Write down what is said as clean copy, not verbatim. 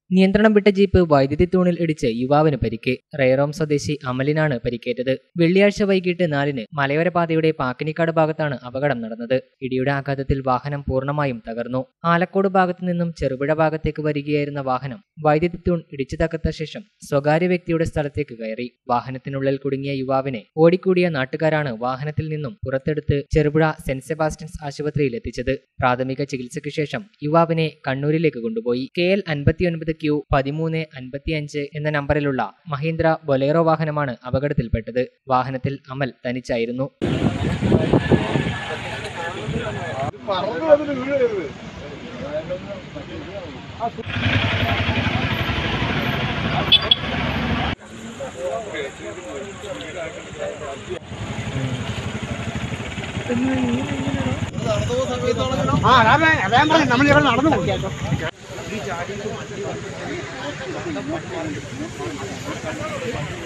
നിയന്ത്രണം വിട്ട ജീപ്പ് വൈദ്യുതി തൂണിൽ ഇടിച്ച് യുവാവിന് പരിക്ക്. റേറോം സ്വദേശി അമലിനാണ് പരിക്കേറ്റത്. വെള്ളിയാഴ്ച വൈകിട്ട് 4-ന് മലയോര പാതയുടെ പാക്കിനിക്കാട് ഭാഗത്താണ് അപകടം നടന്നത്. ഇടിയുടെ ആഘാതത്തിൽ വാഹനം പൂർണ്ണമായും തകർന്നു. ആലക്കോട് ഭാഗത്തു നിന്നും ചെറുപുഴ ഭാഗത്തേക്ക് വരികയായിരുന്ന വാഹനം വൈദ്യുതി തൂൺ ഇടിച്ചു തകർത്ത ശേഷം സ്വകാര്യ വ്യക്തിയുടെ സ്ഥലത്തേക്ക് കയറി. വാഹനത്തിനുള്ളിൽ കുടുങ്ങിയ യുവാവിനെ ഓടിക്കൂടിയ നാട്ടുകാരാണ് വാഹനത്തിൽ നിന്നും പുറത്തെടുത്ത് ചെറുപുഴ സെന്റ് സെബാസ്റ്റ്യൻസ് ആശുപത്രിയിൽ എത്തിച്ചത്. പ്രാഥമിക ചികിത്സയ്ക്ക് ശേഷം യുവാവിനെ കണ്ണൂരിലേക്ക് കൊണ്ടുപോയി. KL 59Q1355 എന്ന നമ്പറിലുള്ള മഹീന്ദ്ര ബൊലേറോ വാഹനമാണ് അപകടത്തിൽപ്പെട്ടത്. വാഹനത്തിൽ അമൽ തനിച്ചായിരുന്നു. നടന്നു